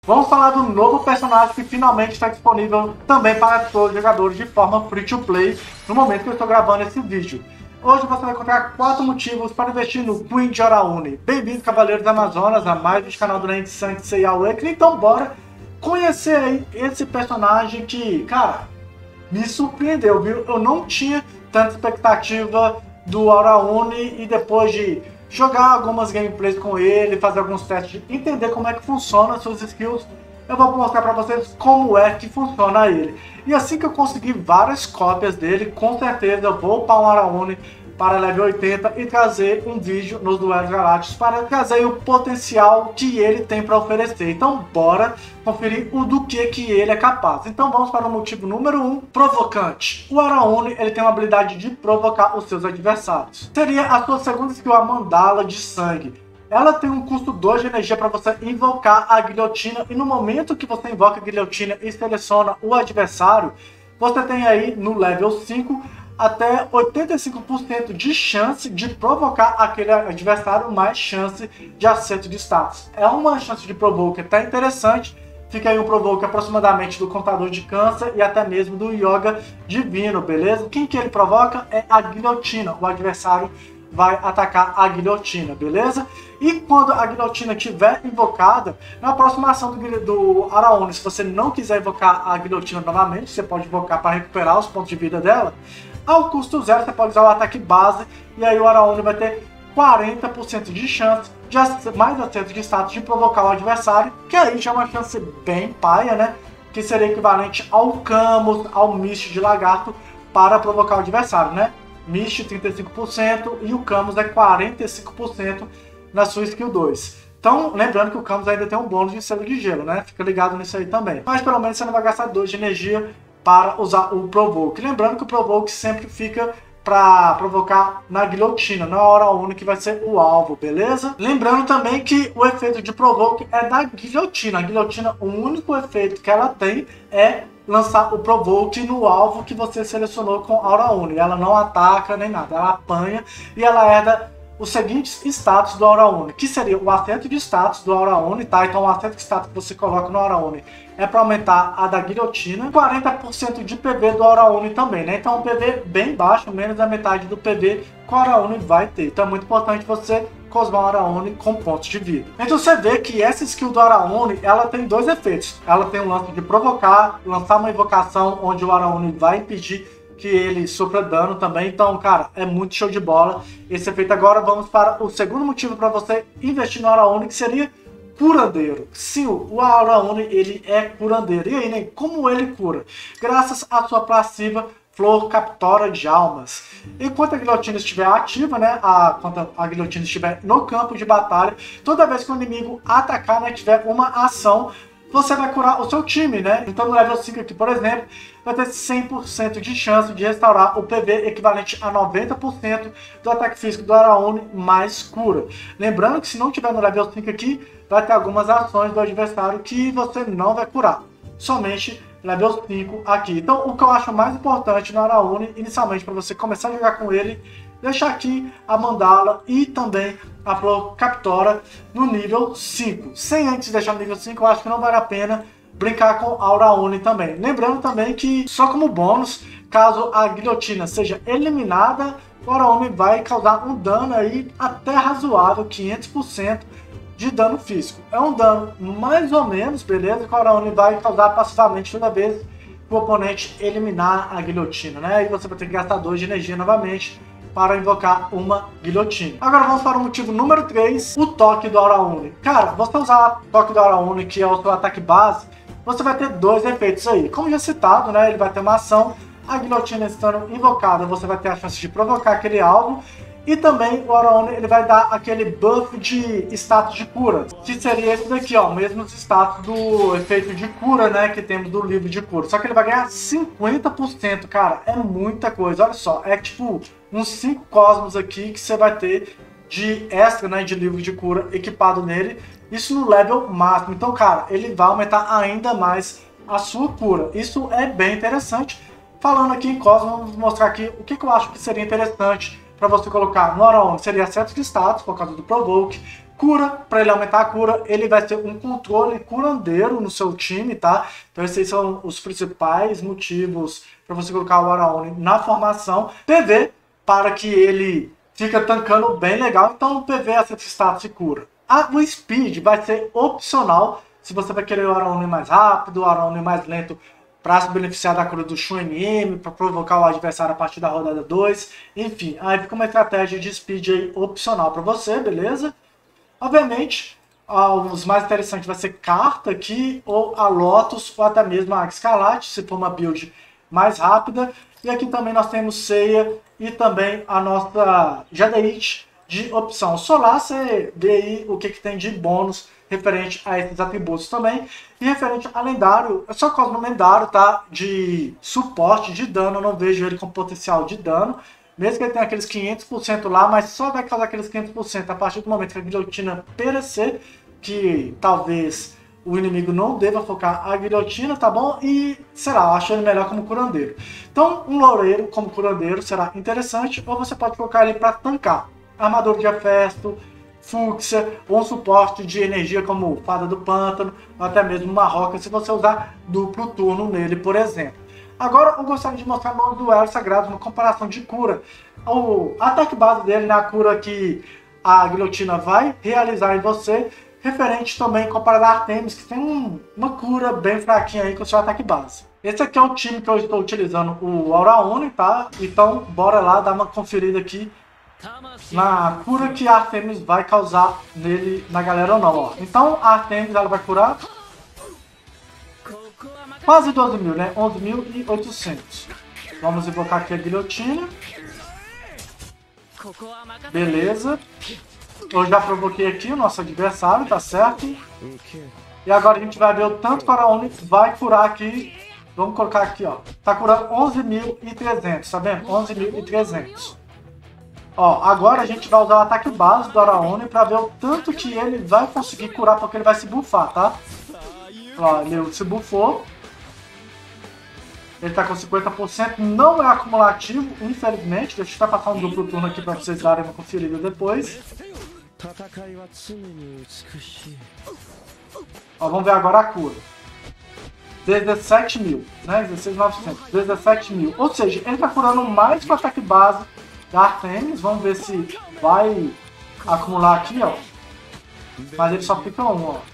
Vamos falar do novo personagem que finalmente está disponível também para todos os jogadores de forma free to play no momento que eu estou gravando esse vídeo. Hoje você vai encontrar 4 motivos para investir no Queen de Arauni. Bem-vindo, Cavaleiros da Amazonas, a mais um canal do Land Sanctuary Awakening. Então bora conhecer aí esse personagem que, cara, me surpreendeu, viu? Eu não tinha tanta expectativa do Arauni e depois de jogar algumas gameplays com ele, fazer alguns testes, entender como é que funciona as suas skills, eu vou mostrar para vocês como é que funciona ele. E assim que eu conseguir várias cópias dele, com certeza eu vou upar um Arauni para level 80 e trazer um vídeo nos Duelos Galácticos para trazer o potencial que ele tem para oferecer. Então bora conferir o do que ele é capaz. Então vamos para o motivo número 1, provocante. O Arauni ele tem uma habilidade de provocar os seus adversários. Seria a sua segunda skill, a Mandala de Sangue. Ela tem um custo 2 de energia para você invocar a guilhotina, e no momento que você invoca a guilhotina e seleciona o adversário, você tem aí no level 5 até 85% de chance de provocar aquele adversário, mais chance de acerto de status. É uma chance de provoke até interessante. Fica aí um provoke aproximadamente do contador de câncer e até mesmo do yoga divino, beleza? Quem que ele provoca é a guilhotina. O adversário vai atacar a guilhotina, beleza? E quando a guilhotina estiver invocada, na próxima ação do Arauni, se você não quiser invocar a guilhotina novamente, você pode invocar para recuperar os pontos de vida dela. Ao custo 0, você pode usar o ataque base, e aí o Arauni vai ter 40% de chance de mais acerto de status de provocar o adversário, que aí já é uma chance bem paia, né? Que seria equivalente ao Camus, ao Mist de Lagarto, para provocar o adversário, né? Mist 35% e o Camus é 45% na sua skill 2. Então, lembrando que o Camus ainda tem um bônus de selo de gelo, né? Fica ligado nisso aí também. Mas pelo menos você não vai gastar 2 de energia para usar o Provoke. Lembrando que o Provoke sempre fica para provocar na guilhotina, na hora única que vai ser o alvo, beleza? Lembrando também que o efeito de Provoke é da guilhotina. A guilhotina, o único efeito que ela tem é lançar o Provoke no alvo que você selecionou com Aura Uni. Ela não ataca nem nada, ela apanha e ela herda os seguintes status do Aura Uni, que seria o acerto de status do Aura Uni, tá? Então o acerto de status que você coloca no Aura Uni é para aumentar a da guilhotina, 40% de PV do Aura Uni também, né? Então um PV bem baixo, menos da metade do PV que o Aura Uni vai ter. Então é muito importante você cosmar o Aura Uni com pontos de vida. Então você vê que essa skill do Aura Uni, ela tem dois efeitos. Ela tem um lance de provocar, lançar uma invocação onde o Aura Uni vai impedir que ele sofra dano também. Então, cara, é muito show de bola esse efeito. Agora vamos para o segundo motivo para você investir no Aura Uni, que seria curandeiro. Sim, o Aura Uni, ele é curandeiro. E aí, né? Como ele cura? Graças à sua passiva Flor Captora de Almas. Enquanto a guilhotina estiver ativa, né? Quando a guilhotina estiver no campo de batalha, toda vez que o inimigo atacar, né, tiver uma ação, você vai curar o seu time, né? Então no level 5 aqui, por exemplo, vai ter 100% de chance de restaurar o PV, equivalente a 90% do ataque físico do Arauni mais cura. Lembrando que se não tiver no level 5 aqui, vai ter algumas ações do adversário que você não vai curar. Somente level 5 aqui. Então o que eu acho mais importante no Arauni, inicialmente, para você começar a jogar com ele, deixar aqui a Mandala e também a Flor Captora no nível 5. Sem antes deixar no nível 5, eu acho que não vale a pena brincar com Aura Uni também. Lembrando também que, só como bônus, caso a guilhotina seja eliminada, o Aura Uni vai causar um dano aí até razoável, 500% de dano físico. É um dano mais ou menos, beleza? Que o Aura Uni vai causar passivamente toda vez que o oponente eliminar a guilhotina, né? E você vai ter que gastar 2 de energia novamente para invocar uma guilhotina. Agora vamos para o motivo número 3, o toque do Aura Uni. Cara, você usar o toque do Aura Uni, que é o seu ataque base, você vai ter dois efeitos aí. Como já citado, né, ele vai ter uma ação, a guilhotina estando invocada, você vai ter a chance de provocar aquele alvo, e também o Aura Uni, ele vai dar aquele buff de status de cura, que seria esse daqui, ó, mesmo status do efeito de cura, né, que temos do livro de cura. Só que ele vai ganhar 50%, cara, é muita coisa, olha só, é tipo uns 5 cosmos aqui que você vai ter de extra, né, de livro de cura equipado nele, isso no level máximo. Então, cara, ele vai aumentar ainda mais a sua cura. Isso é bem interessante. Falando aqui em cosmos, vamos mostrar aqui o que eu acho que seria interessante para você colocar no Aura Uni. Seria acertos de status, por causa do Provoke, Cura, para ele aumentar a cura, ele vai ter um controle curandeiro no seu time, tá? Então esses são os principais motivos para você colocar o Araone na formação. PV, para que ele fica tancando bem legal, então o PV é esse status de cura. O Speed vai ser opcional, se você vai querer o Araone mais rápido, o Araone mais lento, para se beneficiar da cura do Shun MM, para provocar o adversário a partir da rodada 2, enfim, aí fica uma estratégia de Speed aí opcional para você, beleza? Obviamente, os mais interessantes vai ser carta aqui, ou a Lotus, ou até mesmo a Escalate, se for uma build mais rápida. E aqui também nós temos Ceia e também a nossa Jadeite de opção solar. Você vê aí o que tem de bônus referente a esses atributos também. E referente a lendário, é só Cosmo lendário, tá? De suporte, de dano, eu não vejo ele com potencial de dano. Mesmo que ele tenha aqueles 500% lá, mas só vai causar aqueles 500% a partir do momento que a guilhotina perecer, que talvez o inimigo não deva focar a guilhotina, tá bom? E, sei lá, eu acho ele melhor como curandeiro. Então, um loureiro como curandeiro será interessante, ou você pode colocar ele para tancar. Armador de Hefesto, Fúcsia, ou um suporte de energia como Fada do Pântano, ou até mesmo uma roca, se você usar duplo turno nele, por exemplo. Agora eu gostaria de mostrar meu duelo sagrado, uma comparação de cura. O ataque base dele, a cura que a guilhotina vai realizar em você, referente também comparado a Artemis, que tem uma cura bem fraquinha aí com o seu ataque base. Esse aqui é o time que eu estou utilizando, o Araone, tá? Então bora lá dar uma conferida aqui na cura que a Artemis vai causar nele, na galera ou não, ó. Então a Artemis ela vai curar quase 12 mil, né? 11.800. Vamos invocar aqui a guilhotina. Beleza. Eu já provoquei aqui o nosso adversário, tá certo? E agora a gente vai ver o tanto que o Araone vai curar aqui. Vamos colocar aqui, ó. Tá curando 11.300, tá vendo? 11.300. Ó, agora a gente vai usar o ataque base do Araone pra ver o tanto que ele vai conseguir curar, porque ele vai se buffar, tá? Ó, ele se buffou. Ele tá com 50%, não é acumulativo, infelizmente. Deixa eu estar passando um duplo turno aqui para vocês darem uma conferida depois. Ó, vamos ver agora a cura. 17 mil, né? 16.900, 17 mil. Ou seja, ele tá curando mais com o ataque base da Artemis. Vamos ver se vai acumular aqui, ó. Mas ele só fica um, ó.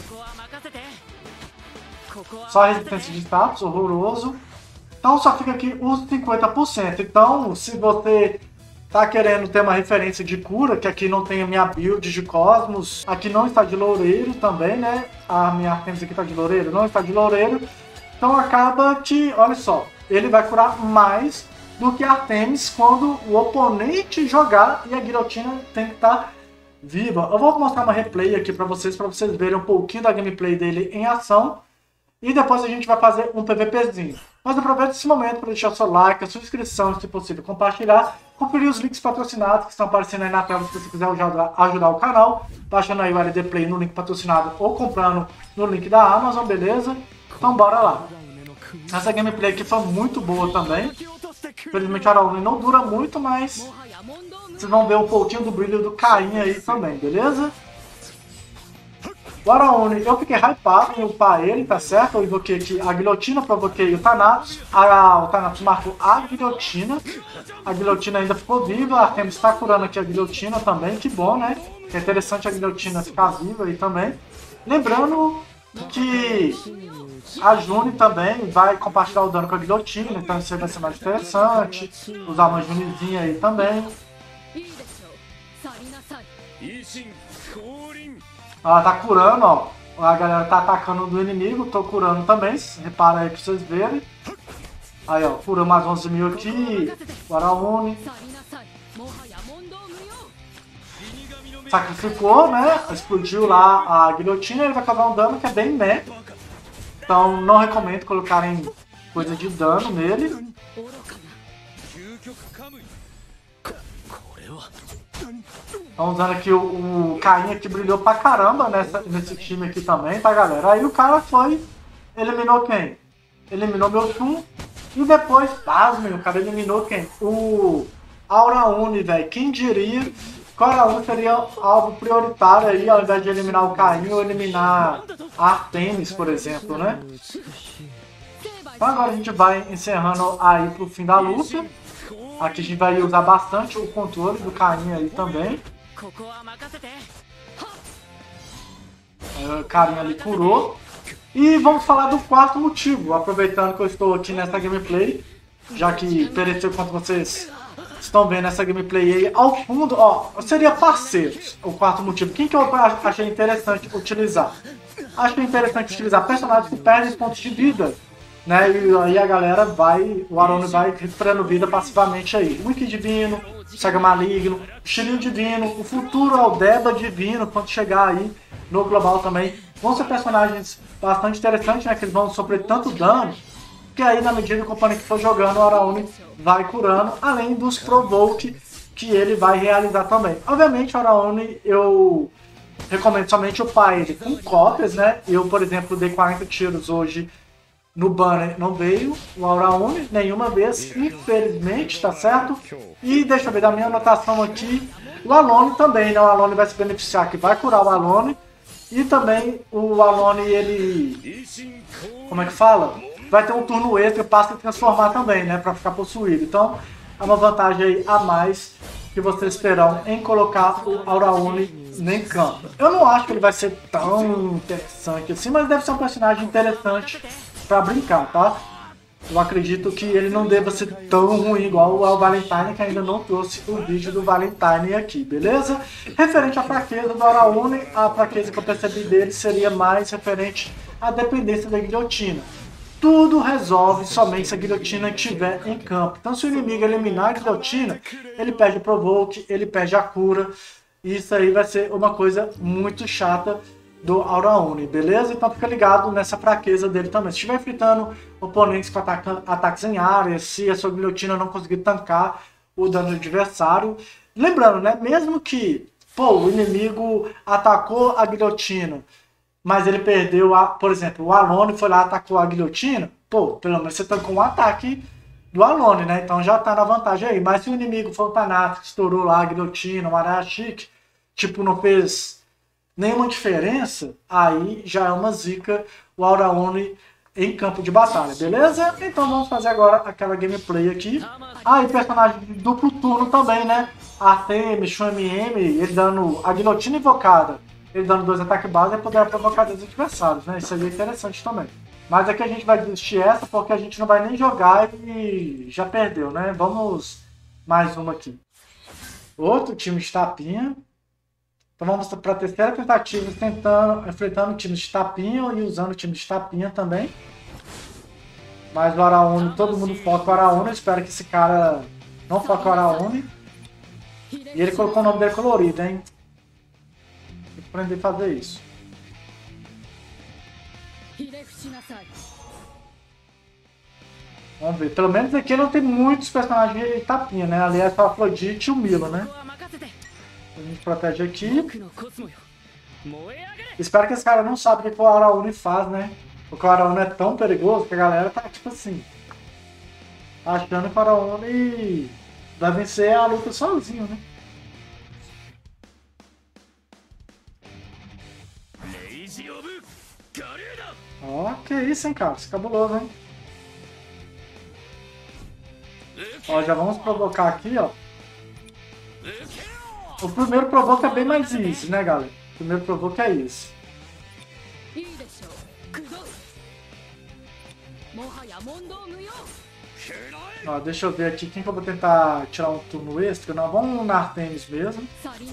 Só resistência de status, horroroso. Então só fica aqui os 50%. Então, se você tá querendo ter uma referência de cura, que aqui não tem a minha build de Cosmos, aqui não está de loureiro também, né? A minha Artemis aqui está de loureiro, não está de loureiro. Então acaba que, olha só, ele vai curar mais do que a Artemis quando o oponente jogar e a guilhotina tem que estar viva. Eu vou mostrar uma replay aqui para vocês verem um pouquinho da gameplay dele em ação. E depois a gente vai fazer um PVPzinho. Mas aproveita esse momento para deixar o seu like, a sua inscrição, se possível compartilhar, conferir os links patrocinados que estão aparecendo aí na tela se você quiser ajudar o canal, baixando aí o LD Play no link patrocinado ou comprando no link da Amazon, beleza? Então bora lá. Essa gameplay aqui foi muito boa também. Infelizmente a Araone não dura muito, mas vocês vão ver um pouquinho do brilho do Caim aí também, beleza? O Araone, eu fiquei hypado em upar ele, tá certo? Eu invoquei aqui a guilhotina, provoquei o Thanatos. O Thanatos marcou a guilhotina. A guilhotina ainda ficou viva. A Artemis está curando aqui a guilhotina também, que bom, né? É interessante a guilhotina ficar viva aí também. Lembrando que a June também vai compartilhar o dano com a guilhotina, então isso aí vai ser mais interessante. Usar uma Junezinha aí também. Ela tá curando, ó. A galera tá atacando do inimigo, tô curando também. Repara aí pra vocês verem. Aí, ó, curou mais 11 mil aqui. O Araone. Sacrificou, né? Explodiu lá a guilhotina. Ele vai causar um dano que é bem meh. Então, não recomendo colocarem coisa de dano nele. Estão usando aqui o Caim que brilhou pra caramba nesse time aqui também, tá, galera? Aí o cara foi, eliminou quem? Eliminou meu Shun. E depois, pasmem, o cara eliminou quem? O Araone, velho. Quem diria Cora seria alvo prioritário aí, ao invés de eliminar o Caim ou eliminar a Artemis, por exemplo, né? Então agora a gente vai encerrando aí pro fim da luta. Aqui a gente vai usar bastante o controle do Caim aí também. O Caim ali curou. E vamos falar do quarto motivo, aproveitando que eu estou aqui nessa gameplay, já que pereceu quanto vocês estão vendo essa gameplay aí. Ao fundo, ó, seria parceiros, o quarto motivo. Quem que eu achei interessante utilizar? Achei interessante utilizar personagens que perdem pontos de vida, né? E aí a galera vai, o Arone vai recuperando vida passivamente aí. Wiki Divino, Saga Maligno, Shiryu Divino, o futuro Aldeba Divino, quando chegar aí no global também. Vão ser personagens bastante interessantes, né? Que eles vão sofrer tanto dano, que aí na medida que o oponente for jogando, o Araone vai curando, além dos Provoke que ele vai realizar também. Obviamente o Araone eu recomendo somente upar ele com cópias, né? Eu, por exemplo, dei 40 tiros hoje no banner, não veio o Araone nenhuma vez, infelizmente, tá certo? E deixa eu ver da minha anotação aqui, o Alone também, né? O Alone vai se beneficiar, que vai curar o Alone. E também o Alone, ele... como é que fala? Vai ter um turno extra, passa a transformar também, né? Pra ficar possuído. Então, é uma vantagem aí a mais que vocês terão em colocar o Araone em campo. Eu não acho que ele vai ser tão interessante assim, mas deve ser um personagem interessante pra brincar, tá? Eu acredito que ele não deva ser tão ruim igual o Valentine, que ainda não trouxe o vídeo do Valentine aqui, beleza? Referente à fraqueza do Araone, a fraqueza que eu percebi dele seria mais referente à dependência da guilhotina. Tudo resolve somente se a guilhotina estiver em campo. Então se o inimigo eliminar a guilhotina, ele perde o Provoke, ele perde a cura. E isso aí vai ser uma coisa muito chata do Araone, beleza? Então fica ligado nessa fraqueza dele também. Se estiver enfrentando oponentes com ataques em área, se a sua guilhotina não conseguir tancar o dano do adversário. Lembrando, né? Mesmo que, pô, o inimigo atacou a guilhotina, mas ele perdeu, por exemplo, o Alone foi lá e atacou a guilhotina, pô, pelo menos você tancou um ataque do Alone, né? Então já tá na vantagem aí. Mas se o inimigo foi o Thanatos, que estourou lá a guilhotina, o Arashik, tipo, não fez nenhuma diferença, aí já é uma zica o Araone em campo de batalha, beleza? Então vamos fazer agora aquela gameplay aqui. Ah, e personagem de duplo turno também, né? Artemis, Shun MM, ele dando a guilhotina invocada, ele dando 2 ataques básicos e poder provocar os adversários, né? Isso aí é interessante também. Mas aqui a gente vai desistir essa porque a gente não vai nem jogar e já perdeu, né? Vamos mais uma aqui. Outro time de tapinha. Então vamos para a terceira tentativa, enfrentando o time de tapinha e usando o time de tapinha também. Mas o Araone, todo mundo foca o Araone, eu espero que esse cara não foque o Araone. E ele colocou o nome dele colorido, hein? Tem que aprender a fazer isso. Vamos ver, pelo menos aqui não tem muitos personagens de tapinha, né? Ali é só a Afrodite e o Milo, né? A gente protege aqui. Espero que esse cara não saiba o que o Araone faz, né? Porque o Araone é tão perigoso que a galera tá tipo assim, achando que o Araone vai vencer a luta sozinho, né? Ó, que isso, hein, cara? Isso é cabuloso, hein? Ó, já vamos provocar aqui, ó. O primeiro provoke é bem mais easy, né, galera? O primeiro provoke é isso. Ó, deixa eu ver aqui quem que eu vou tentar tirar um turno extra. Não, vamos na Artemis mesmo.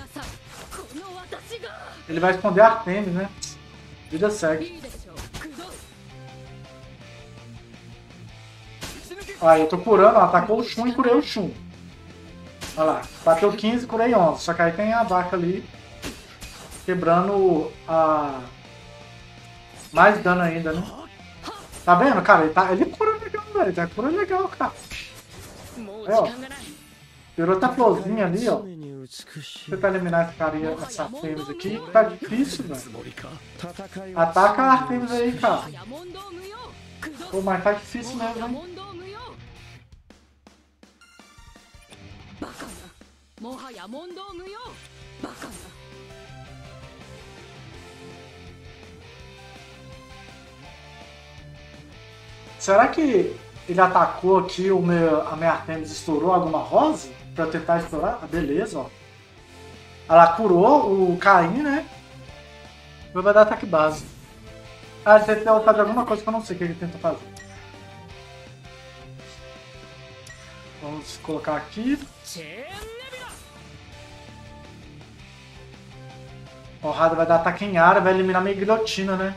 Ele vai esconder a Artemis, né? Vida segue. Aí eu tô curando, ó, atacou o Shun e curei o Shun. Olha lá, bateu 15 e curei 11. Só que aí tem a vaca ali quebrando a... mais dano ainda, né? Tá vendo, cara? Ele cura legal, velho. Tá cura legal, cara. É, ó. Virou outra florzinha ali, ó. Vou tentar eliminar esse cara, essa Artemis aqui. Tá difícil, velho. Ataca a Artemis aí, cara. Pô, mas tá difícil mesmo, hein? Será que ele atacou aqui a minha Artemis, estourou alguma rosa? Pra eu tentar estourar? Ah, beleza, ó. Ela curou o Caim, né? Vai dar ataque base. Ah, ele tenta fazer alguma coisa que eu não sei o que ele tenta fazer. Vamos colocar aqui. O Rada vai dar ataque em área, vai eliminar minha guilhotina, né?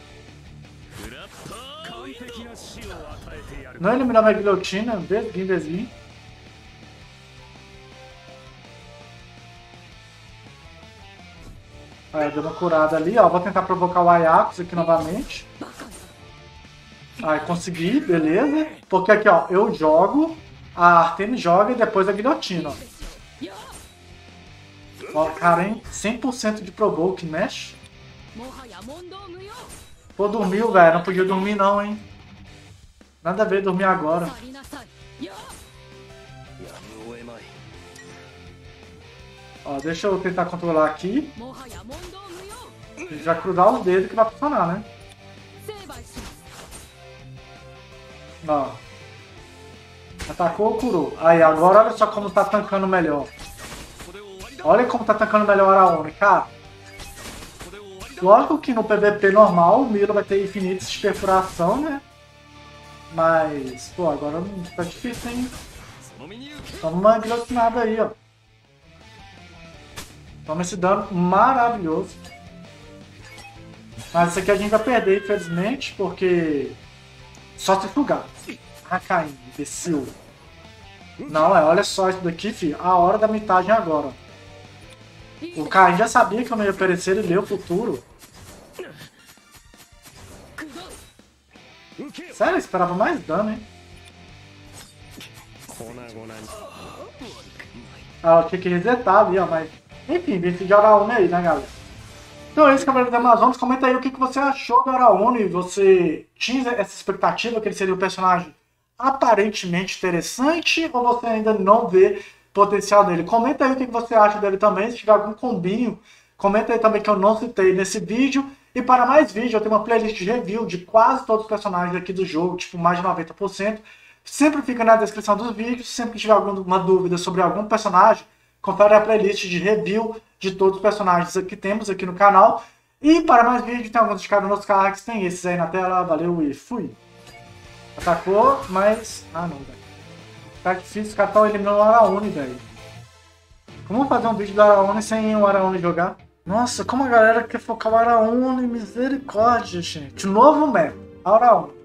Não eliminar minha guilhotina, desvim. Aí, deu uma curada ali, ó. Vou tentar provocar o Ajax aqui novamente. Aí, consegui, beleza. Porque aqui, ó, eu jogo, a Artemis joga e depois a guilhotina, ó. Ó, cara, hein? 100% de provoke, mexe. Pô, dormiu, velho. Não podia dormir não, hein? Nada a ver dormir agora. Ó, deixa eu tentar controlar aqui. Já cruzar os dedos que vai funcionar, né? Ó. Atacou, curou. Aí, agora olha só como tá tancando melhor. Olha como tá tancando melhor a Oni, cara. Lógico que no PVP normal o Milo vai ter infinitas de perfuração, né? Mas, pô, agora tá difícil, hein? Toma uma guilhotinada aí, ó. Toma esse dano maravilhoso. Mas isso aqui a gente vai perder, infelizmente, porque... Só se sugar. Ah, Caim, imbecil. Não, olha só isso daqui, filho. A hora da mitagem é agora. O Caim já sabia que eu não ia perecer, ele leu o futuro. Sério, eu esperava mais dano, hein? Ah, eu tinha que resetar ali, ó, mas... Enfim, vem de Araúne aí, né, galera? Então é isso, Cavaleiro da Amazonas. Comenta aí o que você achou do Araúne. Você tinha essa expectativa que ele seria um personagem aparentemente interessante ou você ainda não vê potencial dele? Comenta aí o que você acha dele também. Se tiver algum combinho, comenta aí também que eu não citei nesse vídeo. E para mais vídeos, eu tenho uma playlist de review de quase todos os personagens aqui do jogo, tipo mais de 90%. Sempre fica na descrição dos vídeos. Sempre que tiver alguma dúvida sobre algum personagem, confere a playlist de review de todos os personagens que temos aqui no canal. E para mais vídeos, tem alguns indicados nos cards, tem esses aí na tela. Valeu e fui! Atacou, mas... Ah, não, velho. Tá difícil, os caras estão eliminando o Araúne, velho. Como fazer um vídeo do Araúne sem o Araúne jogar? Nossa, como a galera quer focar o Araúne, misericórdia, gente. Novo meta, Araúne.